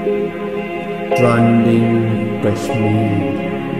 Trending Kashmir.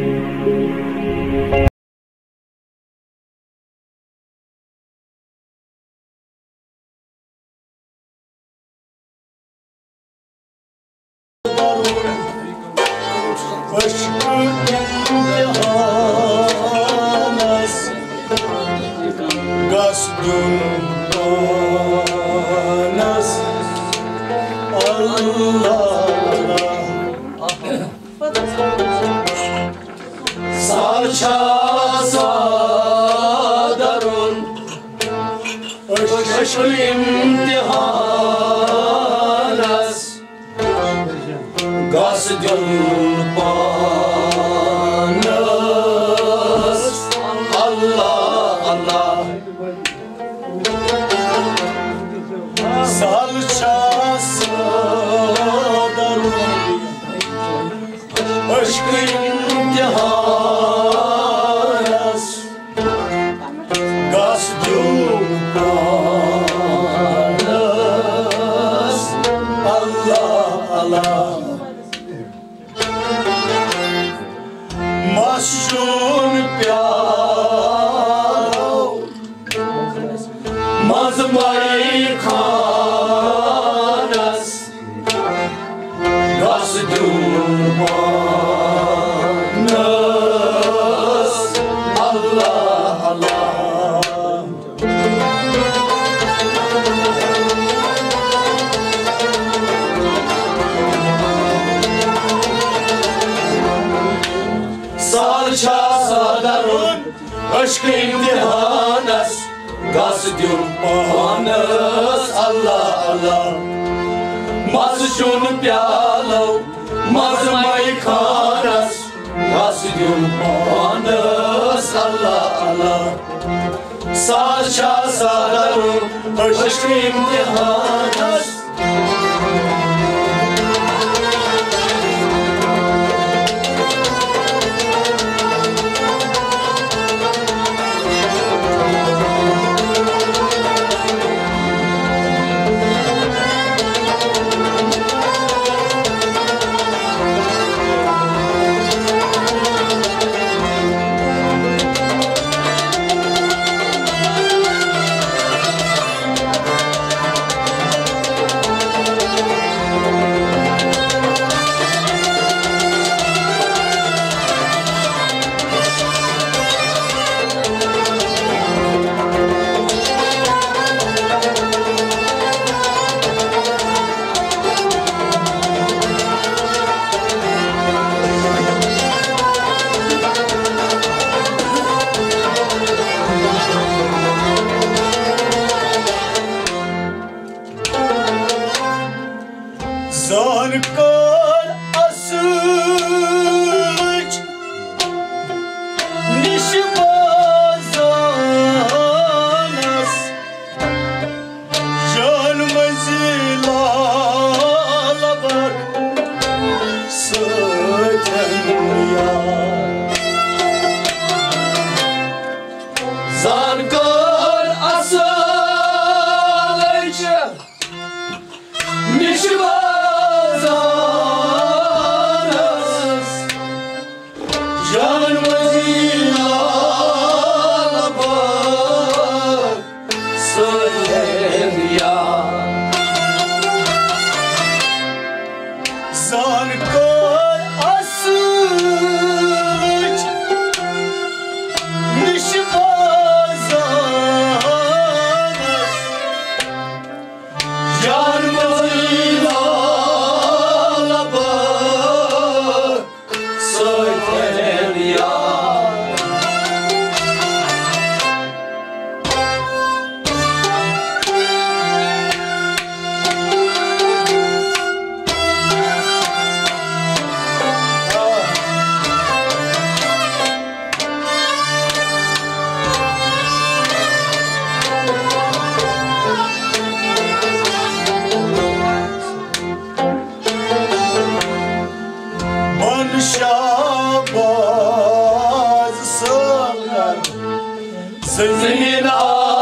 Zengin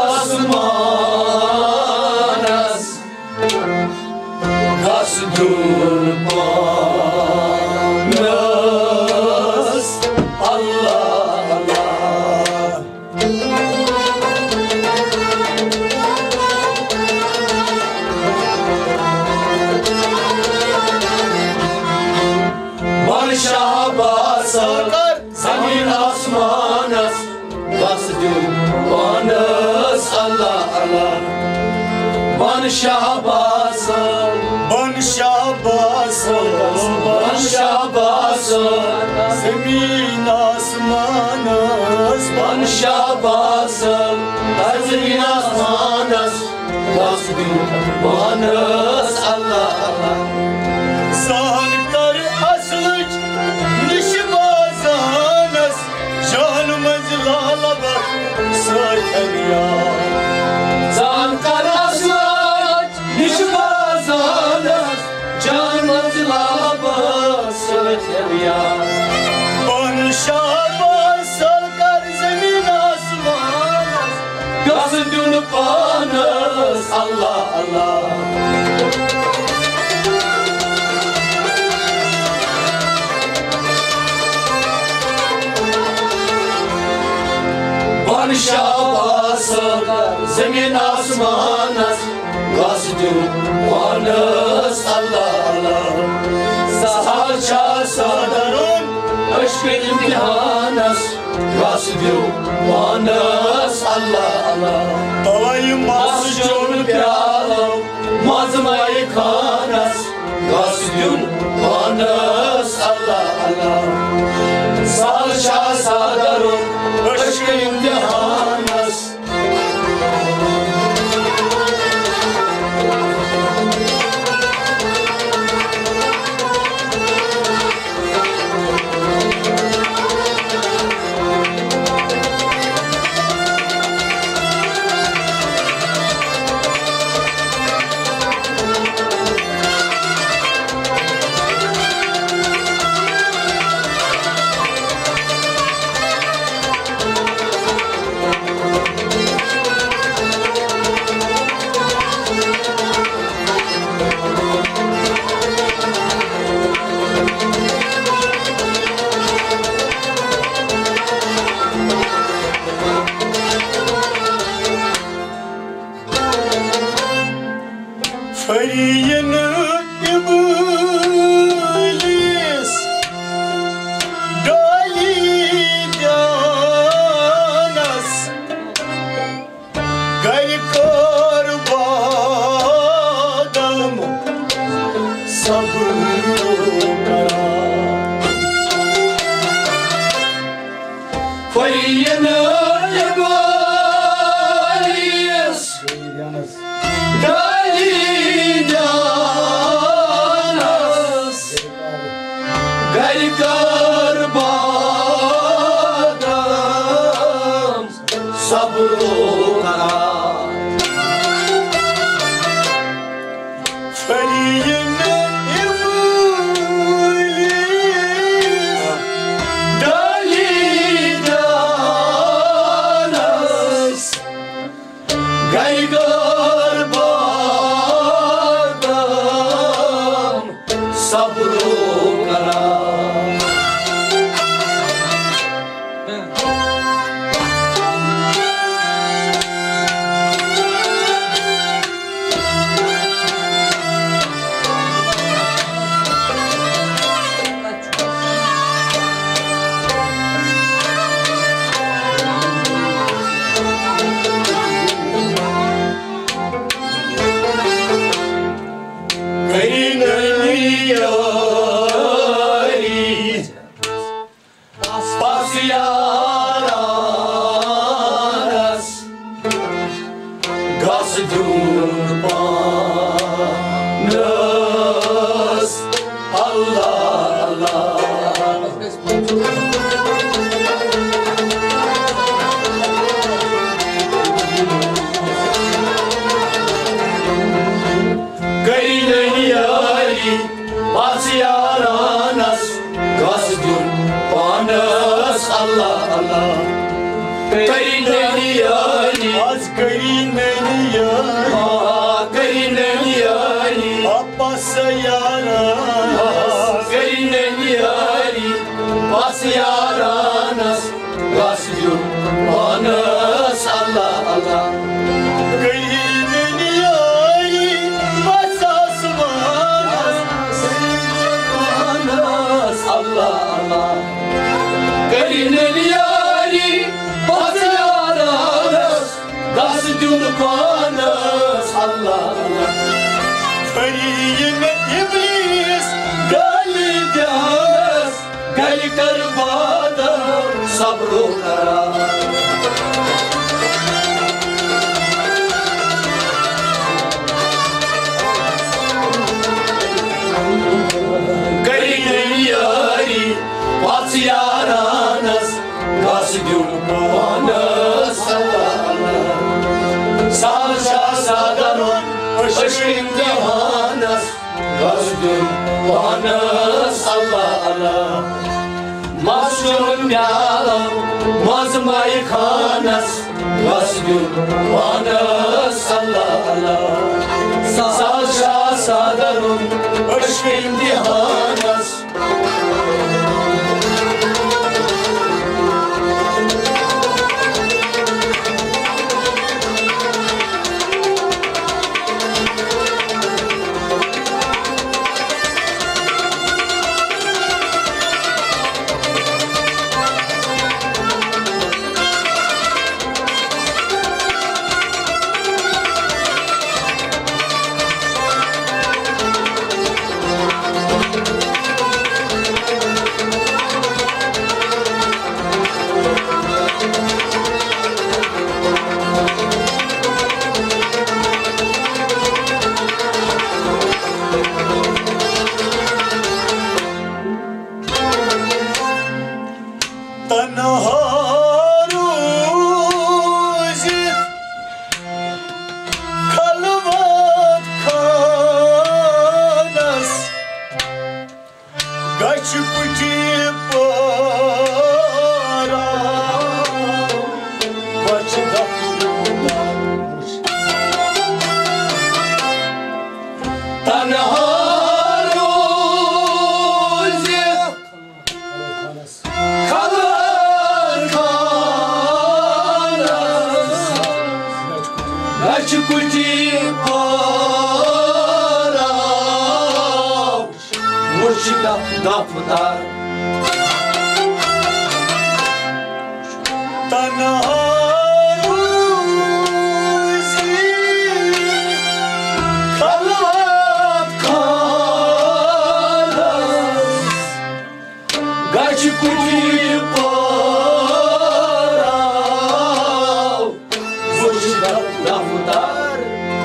asmanas Kasdun kurbanız Allah Allah. Barışa basar zemin asmanız, kurbanız Allah Allah. Barışa basar, Barışa basar zemin asmanız, barışa basar zemin asmanız, kurbanız Allah Allah. Sahipleri asılık nişibazanız, canımız lala bak zaten ya. Can karaslar nişbazanız, canımız labasır ya. Barışa basar zemin asmanız, Gazı dönüp anız Allah Allah. Barışa basar zemin asmanız, gazı dönüp anız Allah Allah. Sahaça sadarın aşk imtihanız, gazı dönüp anız Allah Allah. Balayım Masjun pyalam mazmai khanas, gasdun khanas Allah Allah. Salşa sadarun aşk imtihanas. Feriyeni iblis dalidanas, gayri kurbanım sabırına. Fayını iblis dalidanas, gayri kurbanım sabrına. Feriyeni iblis dalidanas, gayri kurbanım sabrına. Gayri Pasiyaras Gazdurbanız Allah Allah. Gayri Pasiyaras yaranas, Gasiyur Anas, Allah, Allah. Gayinin yari masası var. Anas, Allah, Allah. Garinin yari, bazı yaranas, Gasiyur Anas, Allah, Allah. Feriyine iblis Galidanas, gali karbada, sabru kara. Garinin yari, bazı yaranas, Gasiyur Anas, Allah, Allah. Salça sadarun, aşk imtihanas, Gasiyur Anas, Allah, Allah. Mahşurun yalan, mazmayı kanas, Gasiyur Anas, Allah, Allah. Salça sadarun, aşk imtihanas. Tanharuzi kalvat kanas Gaçıp para Başda kurulmuş Tanharuzi kalır kanas, Gaçı kuti para, Murşida daftar. Tanharuzi Kalvat kanas, Gaçı kuti para, Murşida daftar.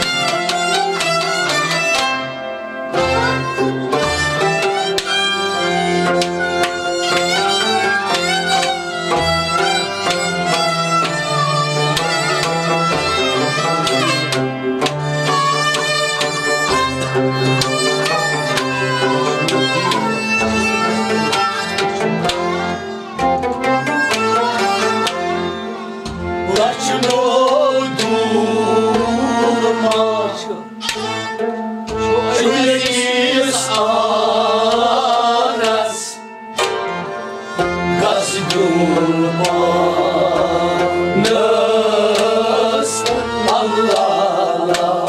Laçno durma, Şüyes anas, Gasiyur Anas, Allah, Allah.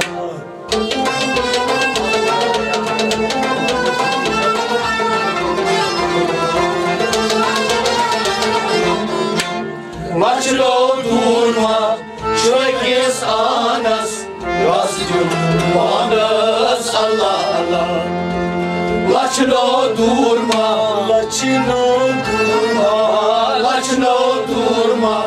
Laçno durma, Şüyes anas, Gasiyur Anas, Allah, Allah. Laçno durma, Laçino durma Laçno durma,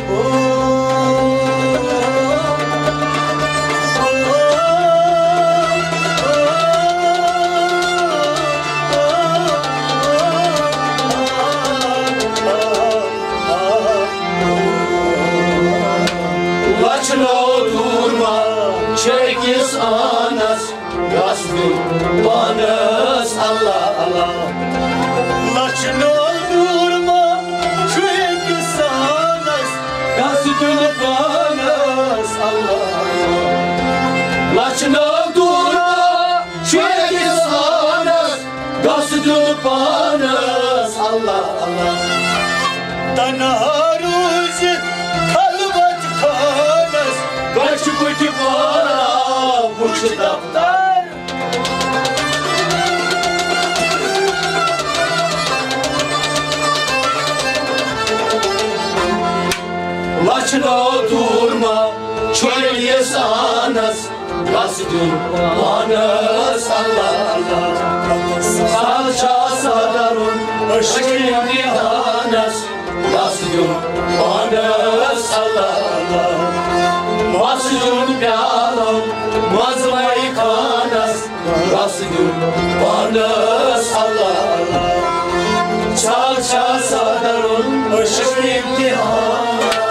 Laçno durma, Şüyes anas, Gasiyur Anas, Allah, Allah. Laçino durma Çünkü sanas Allah Allah. Tanaruz kalbat kanas Kaç kutu para bu kitaplar. Laçına oturma çölye sanas Kasdın anas Allah Allah. Salça sadarun şimdi anas Kasdın anas Allah Allah. Masjun pyalam mazmai kanas Kasdın anas Allah Allah. Salça sadarun şimdi anas.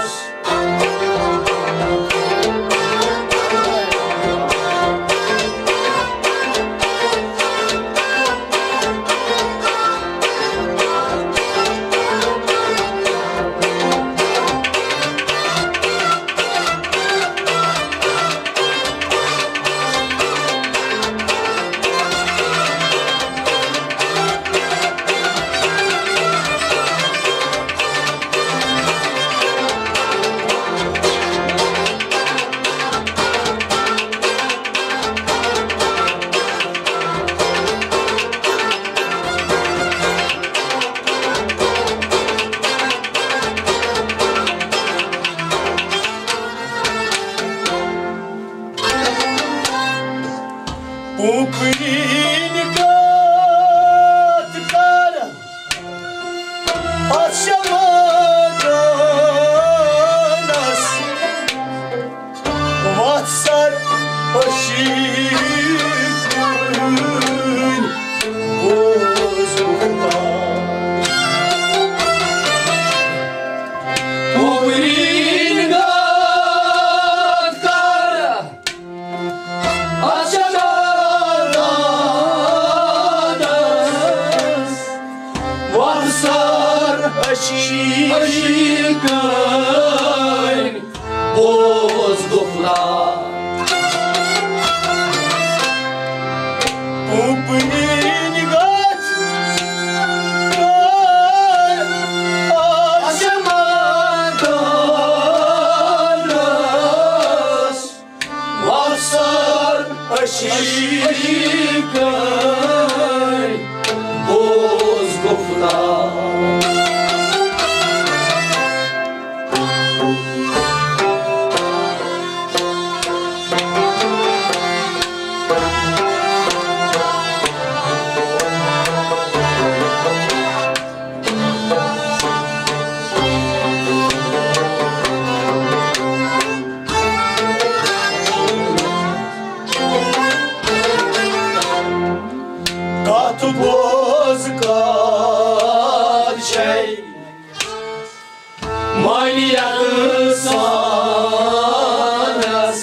Uprin gat kara Aşamadas Vatsar aşıkın bozukta Uprin gat kara Aşamadas Vatsar aşıkın bozuklar. Uprin gat kara Aşamadas Vatsar aşıkın bozuklar. Katı boz kat şey Manyak sanas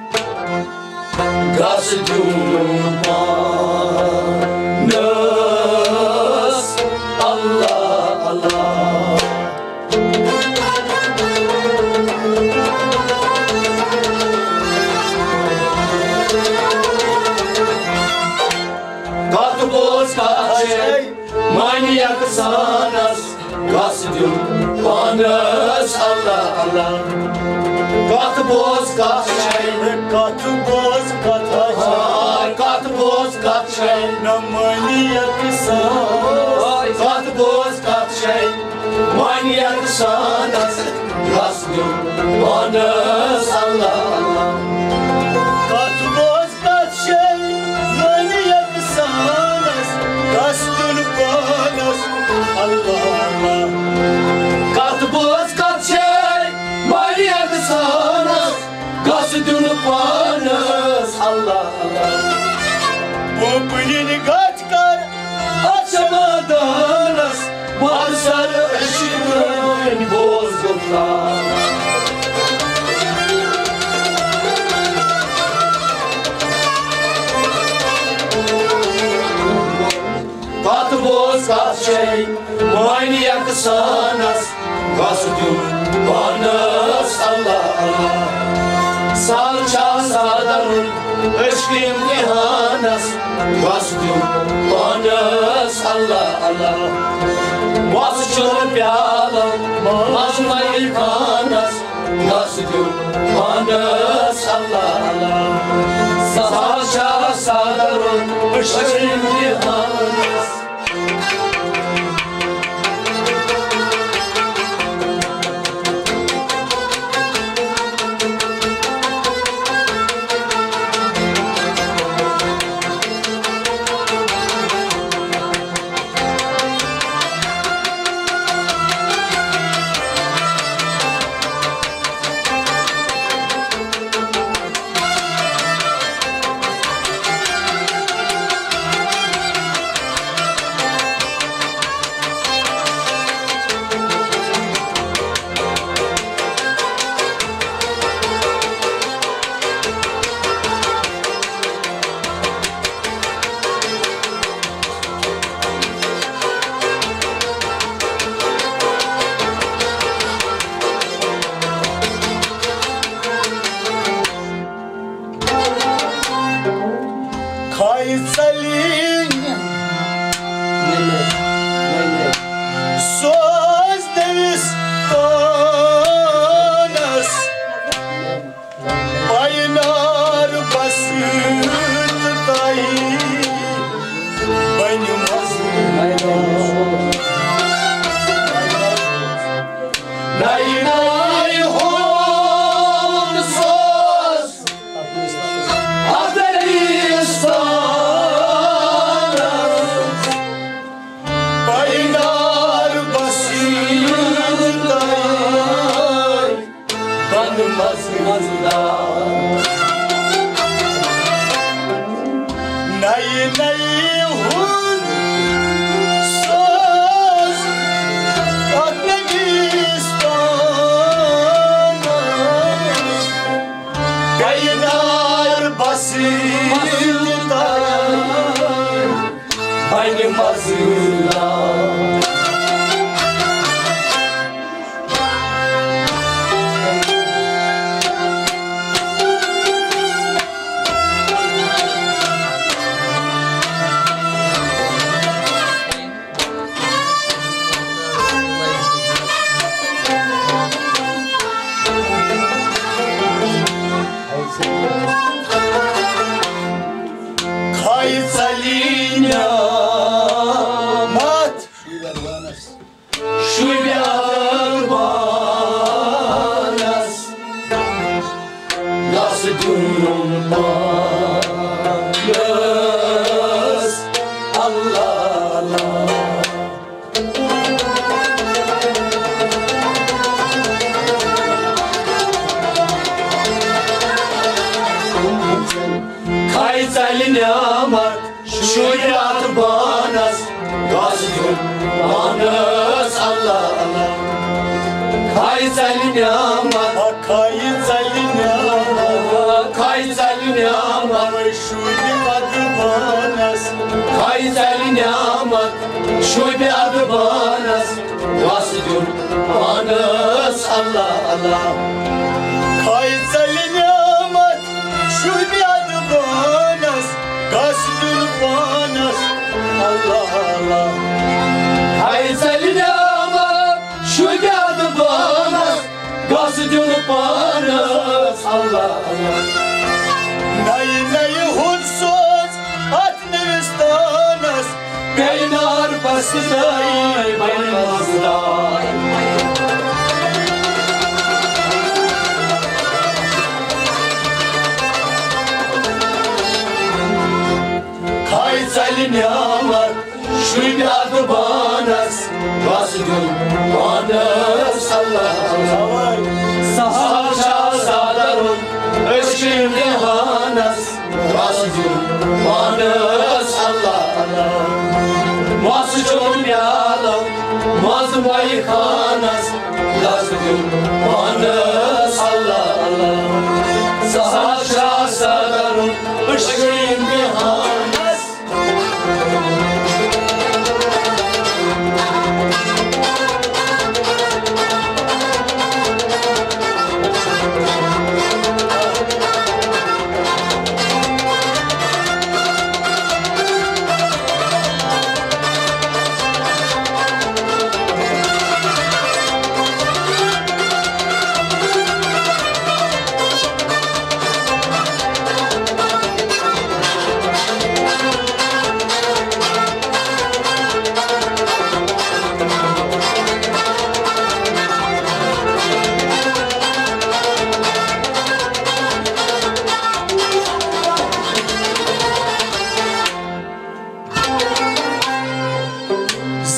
Gasdun panas Allah Allah. Katı boz kaçay manyak sanas Gasdun panas Allah Allah. Katı boz kaçay Katı boz katacak Katı boz kaçay Namaniyak saz Katı boz kaçay manyak sanas Gasdun panas Allah Allah. Katı boz kat şey Maniyak sanas Gastun panas Allah Allah Katı boz kaçay manyak sanas Gasdun panas Allah Allah. Uprin gat kara Aşamadas Vatsar aşıkın bozuklar. Katı boz kaçay manyak sanas Gasdun panas Allah Allah. Salça sadarun aşkım imtihanas Gasdun panas Allah Allah. Moası çırpyalı Mazmayı kanas Gazdı Manas Allah Sahaşa sadarun Işıklı hanas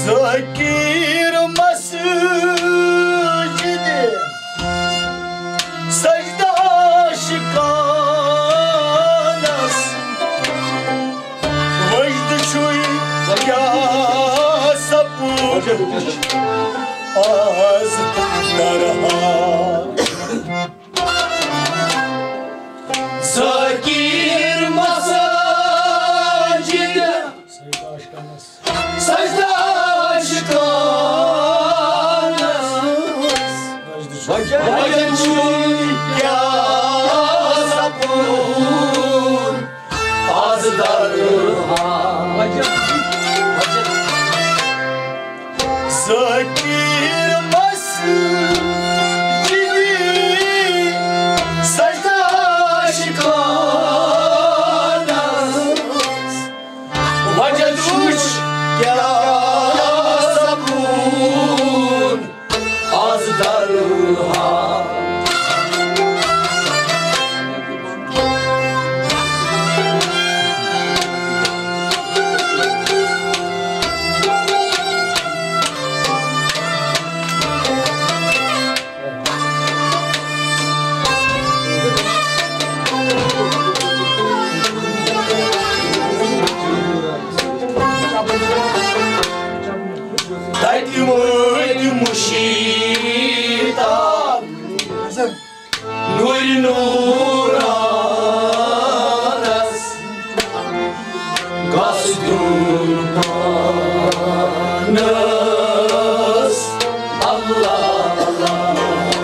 Zakir masjidi Secde aşikanas Vajdı çuy ya sapur Az darha Zakir masjidi Secde aşikanas Vajdı çuy ya sapur Az darha Zakir masjidi Secde aşikanas Vajdı çuy ya sapur Az darha Dajte moj mushita Nuri nuranas Gasdun panas Allah Allah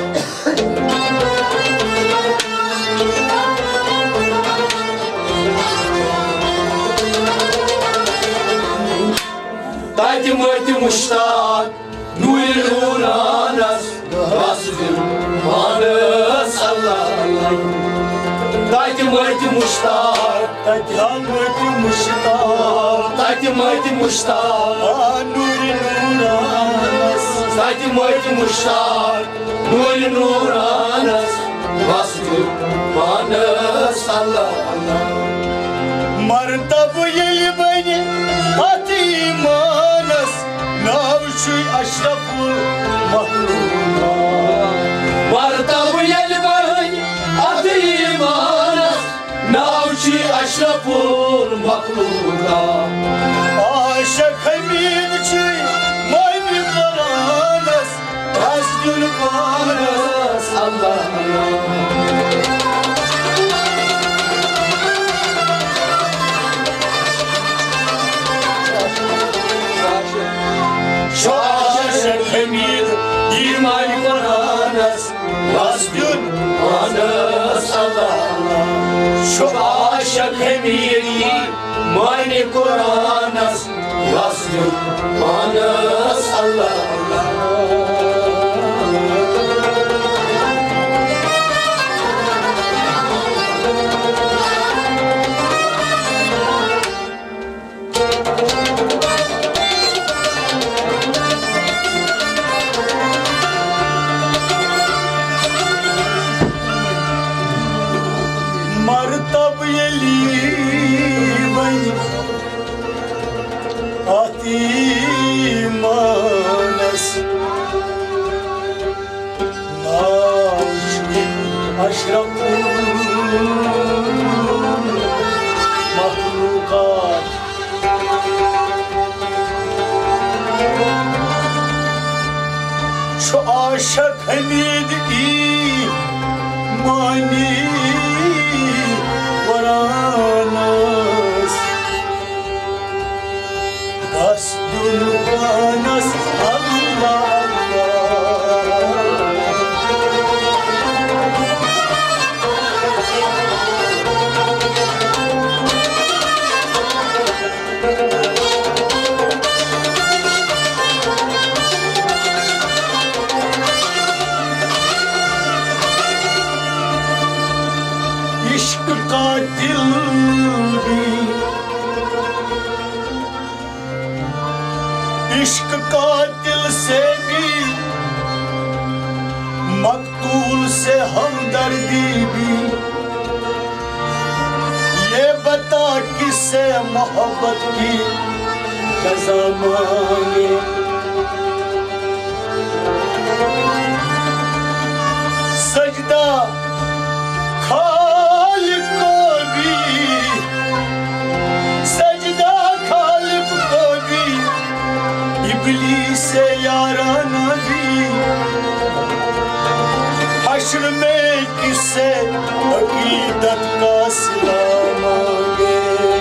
Dajte moj mushtaq Nuri nuranas Gasdun panas Allah Allah Dajte moj mushtaq Tadyan muştaq Dajte moj mushtaq Nuri nuranas Dajte moj mushtaq Nuri nuranas Gasdun panas Allah Allah Martabı yeli beni Hatimanas Navşuy aşraful mahluma Martabu yelbay adimanas Navçi aşraful makluka Aşık hamid çuy Maymi karanas Asgül kanas Allah Allah Şu aşık hamid İmay karanas Asgül kanas Allah Allah Şu aşık hamid İmay karanas Asgül kanas Allah Allah Martab yeli beni Hatimanas Navşuy aşraful mahlukat Şu aşık hamid imani varanas Gasdul panas Allah Allah इश्क का दिल भी इश्क का दिल से भी मकतूल से हमदर्दी भी ये बता किससे मोहब्बत की सजा मांगे। सजदा खालिक को भी, सजदा खालिक को भी, इब्लीस से याराना भी। हश्र में किससे अकीदत का सिला मांगे।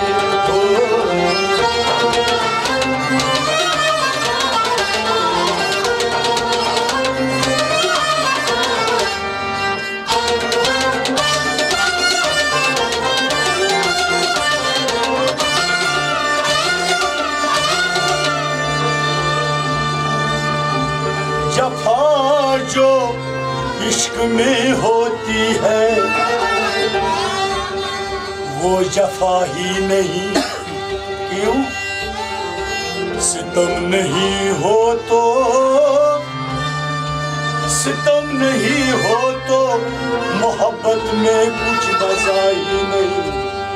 जफा जो इश्क में होती है वो जफा ही नहीं। क्यों? सितम नहीं हो तो, सितम नहीं हो तो मोहब्बत में कुछ मजा ही नहीं।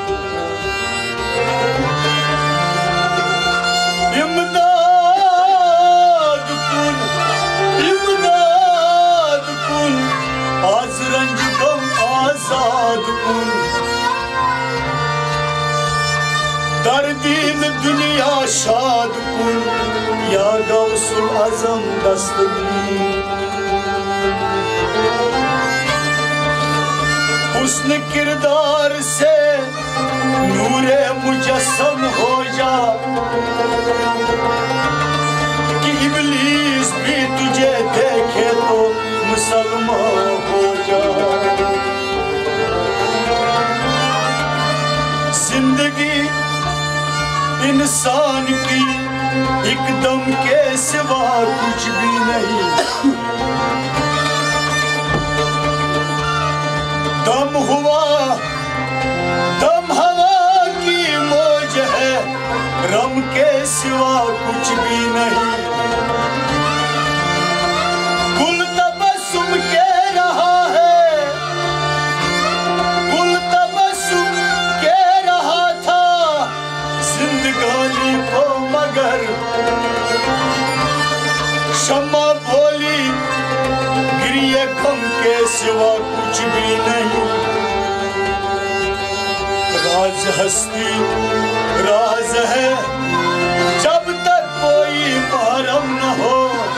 आज रंज गम आजाद कुन, दर्दीन दुनिया शाद कुन, या गौसुल आजम दस्तगीर। हुस्न किरदार से नूरे मुजस्सम हो जा, कि इब्लीस भी तुझे देखे तो मुसलमान हो जा। जिंदगी इंसान की एक दम के सिवा कुछ भी नहीं। दम हुआ, दम हवा की मौज है, रम के सिवा कुछ भी नहीं। गुल तबस्सुम के रहा है, गुल तबस्सुम के रहा था जिंदगानी को, मगर शम्मा बोली गिरिए गम के सिवा कुछ भी नहीं। राज हस्ती राज है जब तक कोई महरम न हो,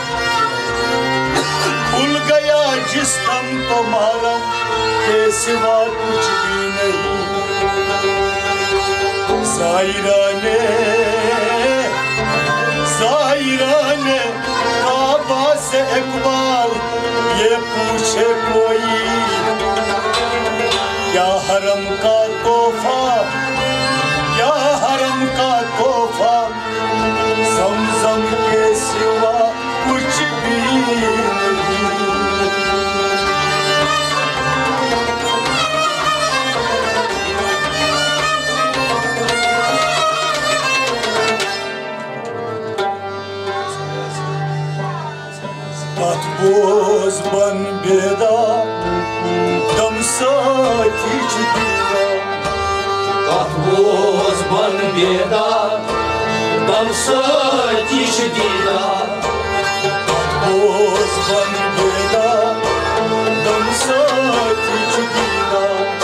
भूल गया जिस दम तो मालूम के सिवा कुछ भी नहीं। ज़ाहिरा ने काबा से इकबाल ये पूछे कोई, क्या हरम का तोहफा, क्या हरम का तोहफा, ज़मज़म के सिवा कुछ भी नहीं। बोझ बन बेदा दम साथी दीदा, बोझ बन बेदा दम साथी दीदा, बोझ बन बेदा दम साथी दीदा,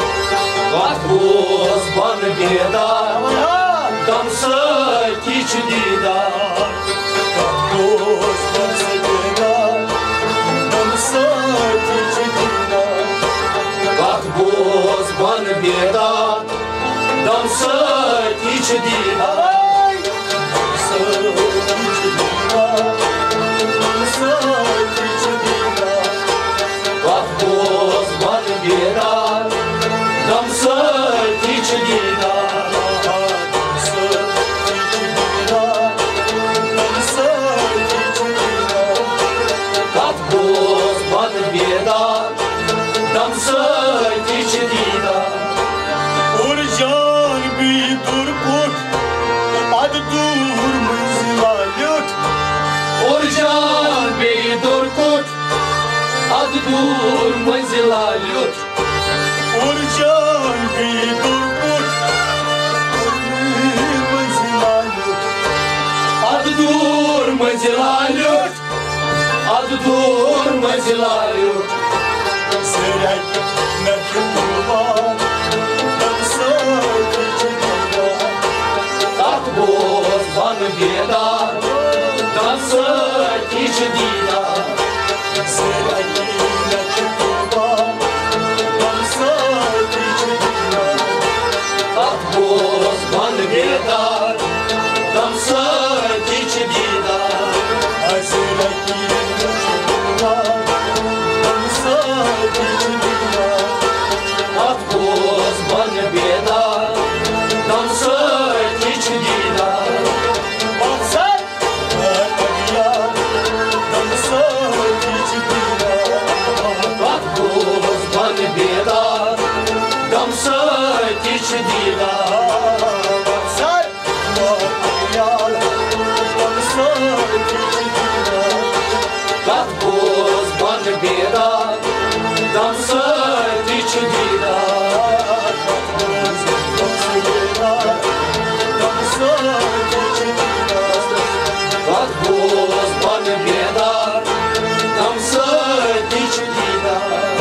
बोझ बन बेदा दम साथी दीदा, बोझ बन बेदा दम साथी दीदा, बोझ बन बेदा दम साथी दीदा, बोझ बन बेदा दम साथी दीदा, बोझ बन बेदा दम साथी दीदा। और जान भी दूर कुट अद दूर मंजिला लुट, और जान भी दूर कुट अद दूर मंजिला लुट, और जान भी दूर कुट मंजिला लुट, durma zilalhut, adı durma zilalhut. Serek merkep kurban, damsay içinde. At boz bana beda, damsay içinde. Serek merkep kurban, damsay içinde. At boz bana beda, damsay içinde. Serek merkep kurban, damsay içinde. At boz bana beda, damsay içinde. Baksana ya, damsay içinde. At boz bana beda, damsay içinde. Baksana ya, damsay içinde. At boz bana beda, damsay içinde. At boz bana beda, damsay içinde.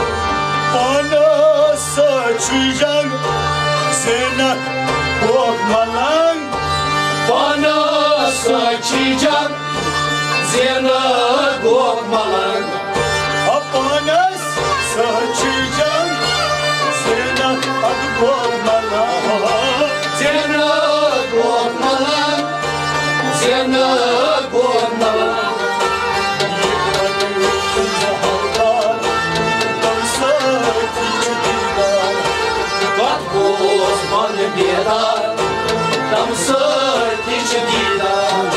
Bana saçacak zenak korkma lan. Bana saçacak zena korkmalar. Bana saçacak zenak korkma lan. Zena korkmalar. Zena korkmalar. At boz bana beda, damsay içinde.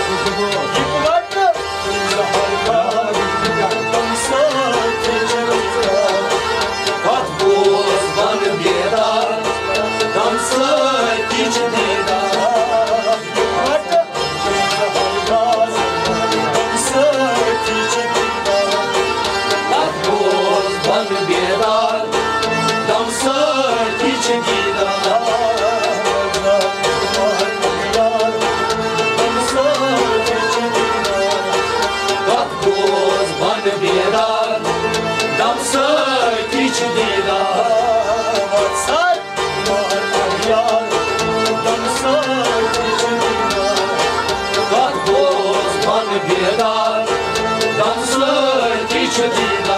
At boz bana beda, damsay içinde. At boz bana beda, damsay içinde. At boz bana beda, damsay içinde. At boz bana beda, damsay içinde.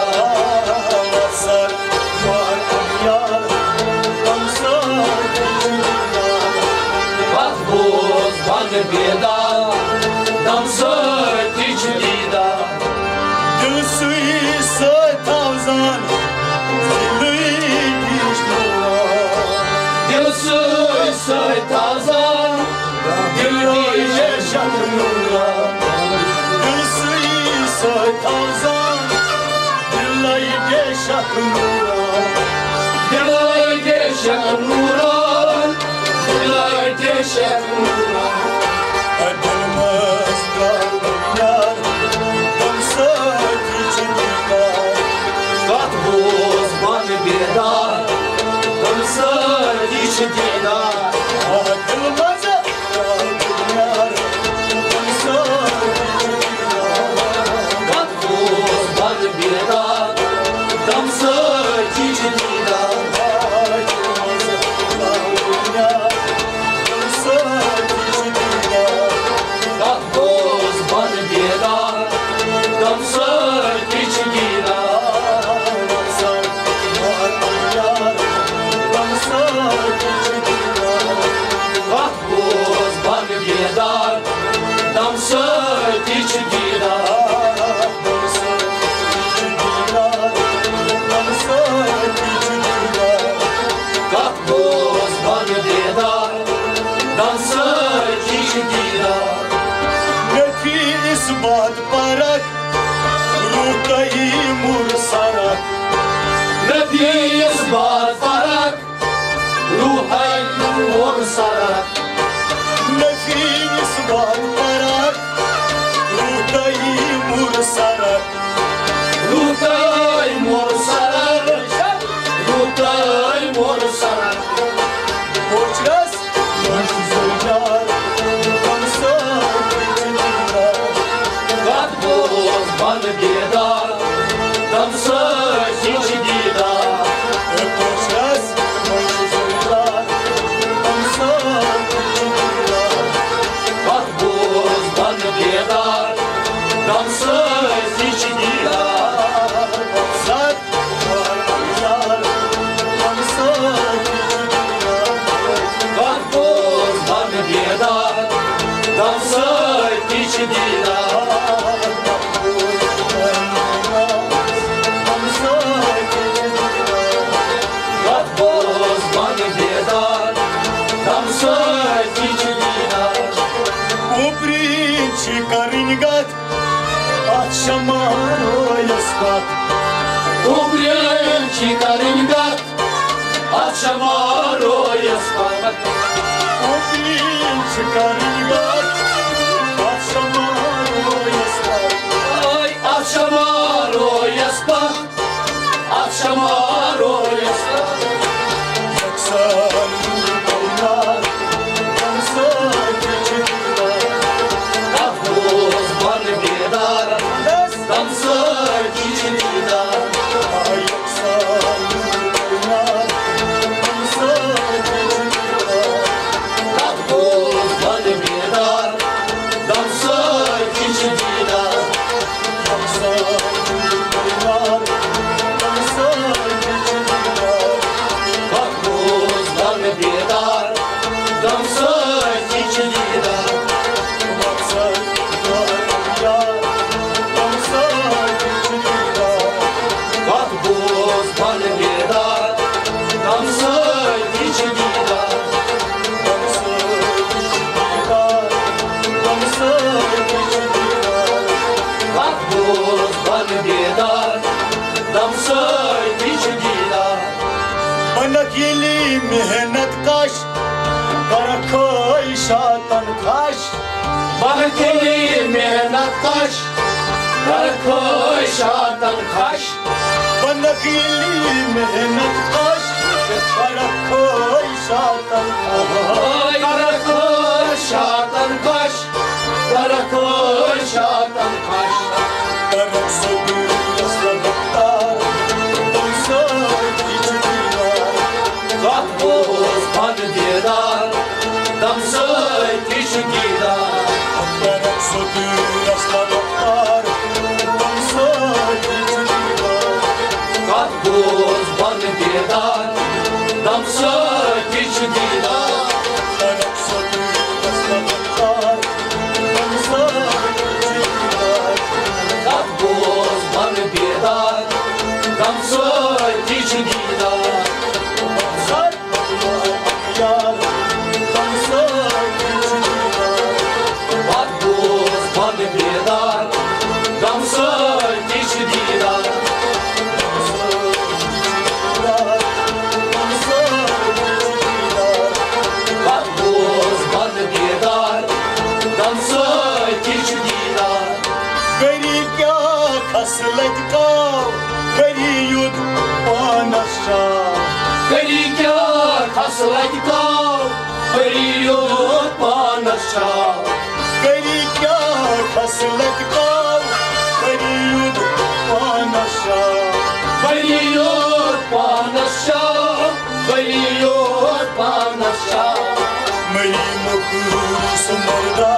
At boz bana beda, damsay içinde. Dil suy tazan, dil diye şakırla. Dilay deşen nuran, dilay deşen nuran. At boz bana beda, damsay içinde. At boz bana beda, damsay içinde. At boz bana beda, damsay içinde. At boz bana beda, damsay içinde. At boz bana beda, damsay içinde. Nefis bad barak, ruhtayı mursarak. Nefis bad farak, ruhay mor sarak. Nefis bad barak, ruhtayı mursarak. Ruhtay mor sarak, ruhtay mor sarak. Borçlas, borçsuz oynar, damsay içinde. ban biedar, dăm să zici ghida. Fac buz ban biedar, dăm să zici ghida. Fac buz ban biedar, dăm să zici ghida. Кариньгат, от шамаро я спат. Убренчи Кариньгат, от шамаро я спат. Убренчи Кариньгат, от шамаро я спат. Ой, от шамаро я спат, от шамаро я спат. Оксан Кайнар, Камсай Чечила. Dăm să zici ghida. Fac buz ban biedar, dăm să zici ghida. Fac buz ban biedar, dăm să zici ghida. Fac buz ban biedar, dăm să zici ghida. Fac buz ban biedar, dăm să zici ghida. बनकेली मेहनत काश करखोई शातन खाश Bana keli mehnat kaş, dar koy şatan kaş. बनकेली मेहनत काश करखोई शातन Oy dar koy şatan kaş, dar koy şatan kaş. करख सदू रसलतार तुमसे किचदिया Fac buz ban biedar, dăm să zici ghida. करख सदू रसलतार तुमसे किचदिया Fac buz ban biedar, dăm să zici ghida. करख सदू रसलतार तुमसे किचदिया Fac buz ban biedar, dăm să zici ghida. Sir यार तुमसे किचदिया Fac buz ban biedar, dăm să zici ghida. Fac buz ban biedar, dăm să zici ghida. गरी क्या खसलत का गरी युद्ध पानशा Gări chiar ca să lai cau, period panașa. गरी क्या खसलत का गरी युद्ध पानशा Period panașa, period panașa. मई मुकुर समरदा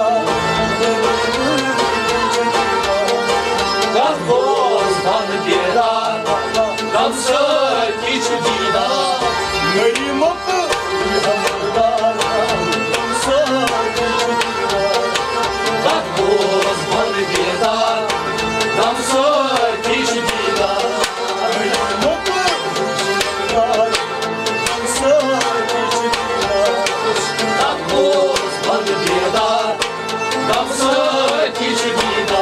Ca boz ban biedar, dăm să zici ghida. मई मुकुर समरदा तुमसे किचदिया Ca boz ban biedar, dăm să zici ghida. मई मुकुर समरदा तुमसे किचदिया Ca boz ban biedar, dăm să zici ghida.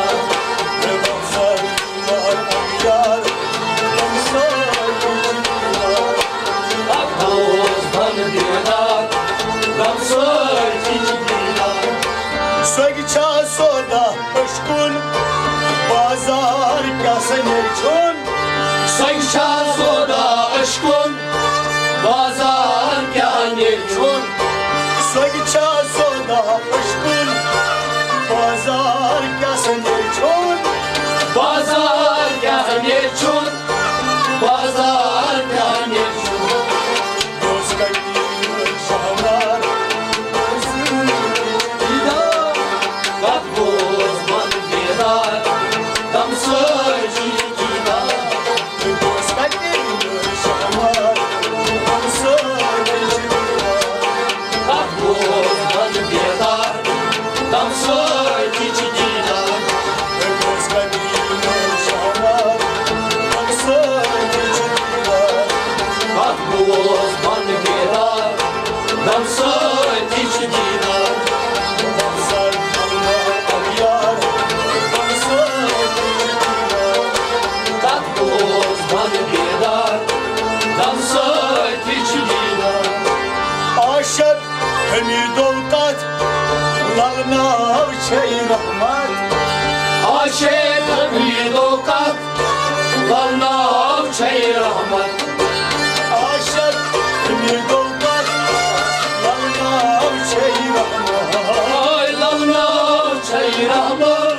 Fac buz ban biedar, dăm să zici ghida. Swagcha soda pashkun bazar kya sanirchun Soyşa soda aşkın, bazar kâne çun. Swagcha soda pashkun bazar kya sanirchun Bazar rahmat Aşık bir dolmak Lalna çey rahmat Ay lalna çay rahmat